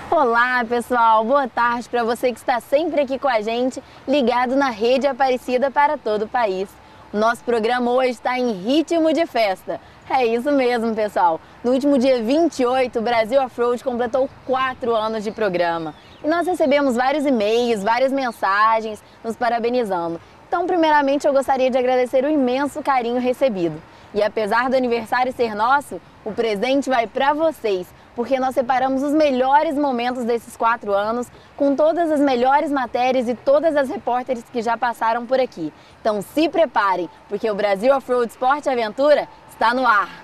Olá pessoal, boa tarde para você que está sempre aqui com a gente, ligado na Rede Aparecida para todo o país. O nosso programa hoje está em ritmo de festa. É isso mesmo, pessoal. No último dia 28, o Brasil Off-Road completou 4 anos de programa. E nós recebemos vários e-mails, várias mensagens nos parabenizando. Então, primeiramente, eu gostaria de agradecer o imenso carinho recebido. E apesar do aniversário ser nosso, o presente vai para vocês, porque nós separamos os melhores momentos desses 4 anos, com todas as melhores matérias e todas as repórteres que já passaram por aqui. Então se preparem, porque o Brasil Off-Road Esporte e Aventura está no ar!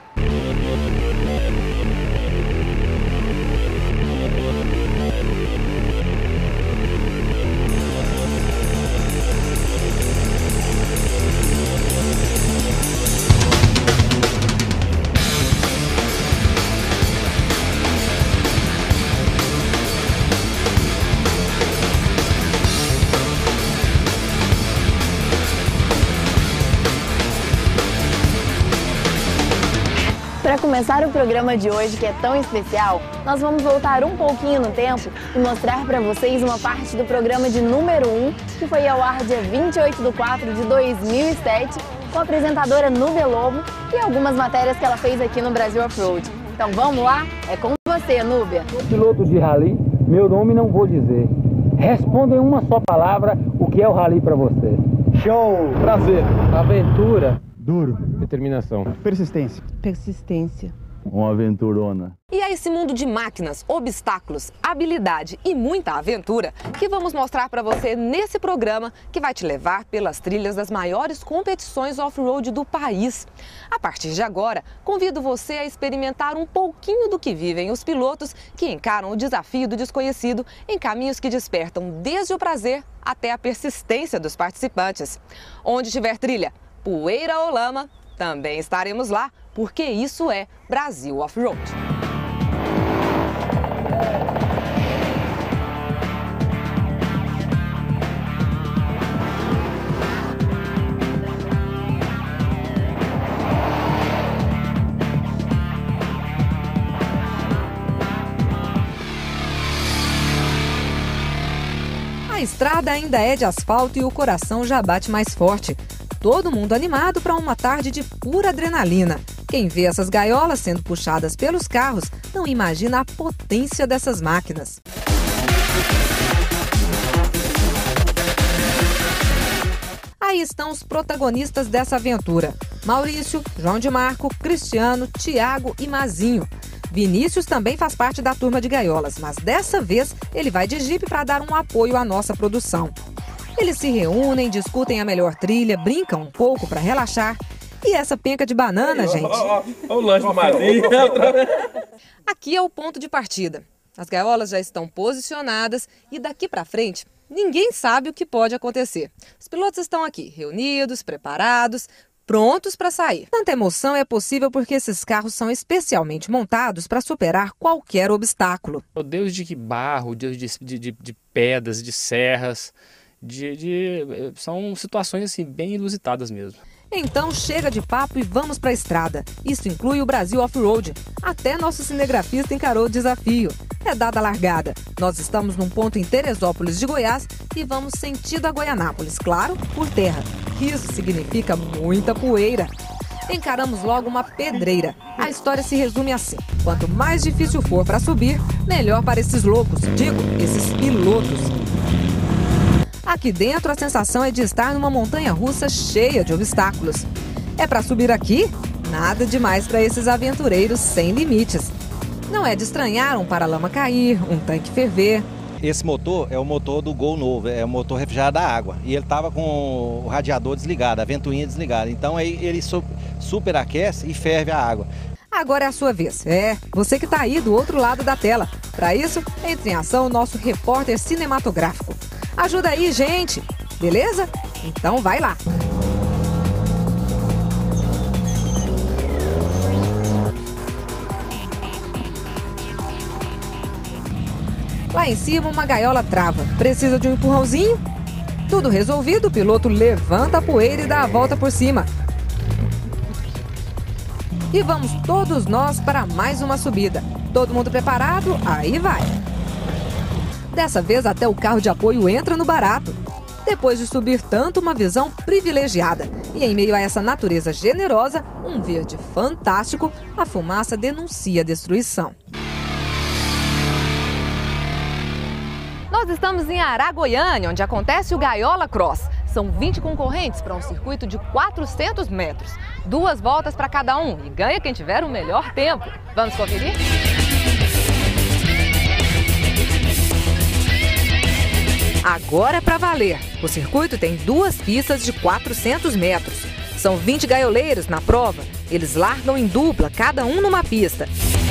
Para começar o programa de hoje, que é tão especial, nós vamos voltar um pouquinho no tempo e mostrar para vocês uma parte do programa de número 1, que foi ao ar dia 28/4/2007, com a apresentadora Núbia Lobo e algumas matérias que ela fez aqui no Brasil Off-Road. Então vamos lá? É com você, Núbia. Sou piloto de rally, meu nome não vou dizer. Responda em uma só palavra o que é o rally para você. Show! Prazer! Aventura. Duro. Determinação. Persistência. Persistência. Uma aventurona. E é esse mundo de máquinas, obstáculos, habilidade e muita aventura que vamos mostrar para você nesse programa que vai te levar pelas trilhas das maiores competições off-road do país. A partir de agora, convido você a experimentar um pouquinho do que vivem os pilotos que encaram o desafio do desconhecido em caminhos que despertam desde o prazer até a persistência dos participantes. Onde tiver trilha, poeira ou lama, também estaremos lá, porque isso é Brasil Off-Road. A estrada ainda é de asfalto e o coração já bate mais forte. Todo mundo animado para uma tarde de pura adrenalina. Quem vê essas gaiolas sendo puxadas pelos carros não imagina a potência dessas máquinas. Aí estão os protagonistas dessa aventura: Maurício, João de Marco, Cristiano, Tiago e Mazinho. Vinícius também faz parte da turma de gaiolas, mas dessa vez ele vai de Jeep para dar um apoio à nossa produção. Eles se reúnem, discutem a melhor trilha, brincam um pouco para relaxar. E essa penca de banana, gente? Olha o lanche do Mazinho. Aqui é o ponto de partida. As gaiolas já estão posicionadas e daqui para frente ninguém sabe o que pode acontecer. Os pilotos estão aqui, reunidos, preparados, prontos para sair. Tanta emoção é possível porque esses carros são especialmente montados para superar qualquer obstáculo. Desde de barro, de pedras, de serras. São situações assim, bem inusitadas mesmo. Então chega de papo e vamos para a estrada. Isso inclui o Brasil Off-Road. Até nosso cinegrafista encarou o desafio. É dada a largada. Nós estamos num ponto em Teresópolis de Goiás e vamos sentido a Goianápolis, claro, por terra. Isso significa muita poeira. Encaramos logo uma pedreira. A história se resume assim: quanto mais difícil for para subir, melhor para esses loucos, digo, esses pilotos. Aqui dentro, a sensação é de estar numa montanha-russa cheia de obstáculos. É para subir aqui? Nada demais para esses aventureiros sem limites. Não é de estranhar um paralama cair, um tanque ferver. Esse motor é o motor do Gol novo, é o motor refrigerado da água. E ele estava com o radiador desligado, a ventoinha desligada. Então aí ele superaquece e ferve a água. Agora é a sua vez. Você que está aí do outro lado da tela. Para isso, entre em ação o nosso repórter cinematográfico. Ajuda aí, gente! Beleza? Então vai lá! Lá em cima, uma gaiola trava. Precisa de um empurrãozinho? Tudo resolvido, o piloto levanta a poeira e dá a volta por cima. E vamos todos nós para mais uma subida. Todo mundo preparado? Aí vai! Dessa vez até o carro de apoio entra no barato. Depois de subir tanto, uma visão privilegiada. E em meio a essa natureza generosa, um verde fantástico, a fumaça denuncia a destruição. Nós estamos em Aragoiânia, onde acontece o Gaiola Cross. São 20 concorrentes para um circuito de 400 metros. 2 voltas para cada um e ganha quem tiver o melhor tempo. Vamos conferir? Agora é para valer. O circuito tem 2 pistas de 400 metros. São 20 gaioleiros na prova. Eles largam em dupla, cada um numa pista.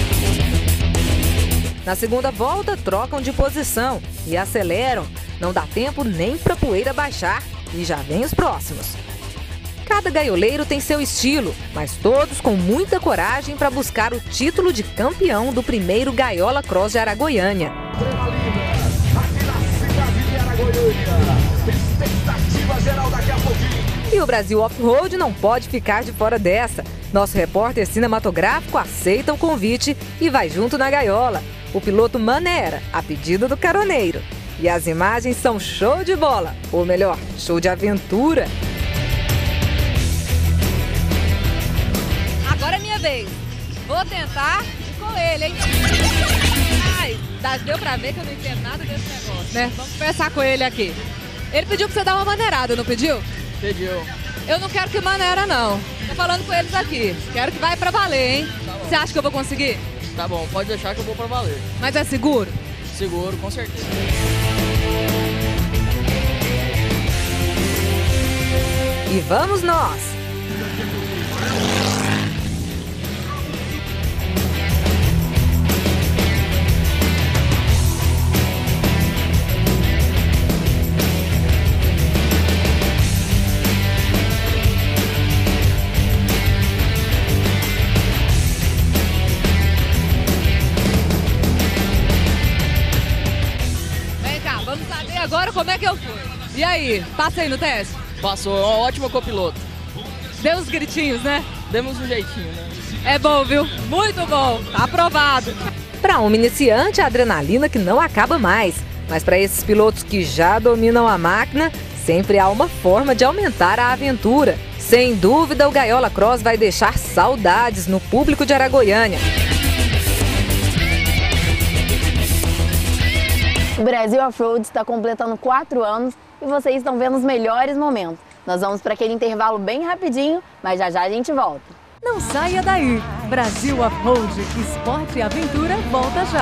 Na segunda volta, trocam de posição e aceleram. Não dá tempo nem para a poeira baixar e já vem os próximos. Cada gaioleiro tem seu estilo, mas todos com muita coragem para buscar o título de campeão do primeiro Gaiola Cross de Aragoiânia. E o Brasil Off-Road não pode ficar de fora dessa. Nosso repórter cinematográfico aceita o convite e vai junto na gaiola. O piloto maneira, a pedido do caroneiro. E as imagens são show de bola, ou melhor, show de aventura. Agora é minha vez. Vou tentar com ele, hein? Ai, deu pra ver que eu não entendo nada desse negócio, né? Vamos conversar com ele aqui. Ele pediu pra você dar uma maneirada, não pediu? Pediu. Eu não quero que maneira, não. Tô falando com eles aqui. Quero que vai pra valer, hein? Tá bom. Você acha que eu vou conseguir? Tá bom, pode deixar que eu vou pra valer. Mas é seguro? Seguro, com certeza. E vamos nós! Vem cá, vamos saber agora como é que eu fui. E aí, passei no teste? Passou, é uma ótima copiloto. Deu uns gritinhos, né? Demos um jeitinho, né? É bom, viu? Muito bom. Tá aprovado. Para um iniciante, a adrenalina que não acaba mais. Mas para esses pilotos que já dominam a máquina, sempre há uma forma de aumentar a aventura. Sem dúvida, o Gaiola Cross vai deixar saudades no público de Aragoiânia. O Brasil Off-Road está completando 4 anos e vocês estão vendo os melhores momentos. Nós vamos para aquele intervalo bem rapidinho, mas já já a gente volta. Não saia daí! Brasil Off-Road, esporte e aventura volta já!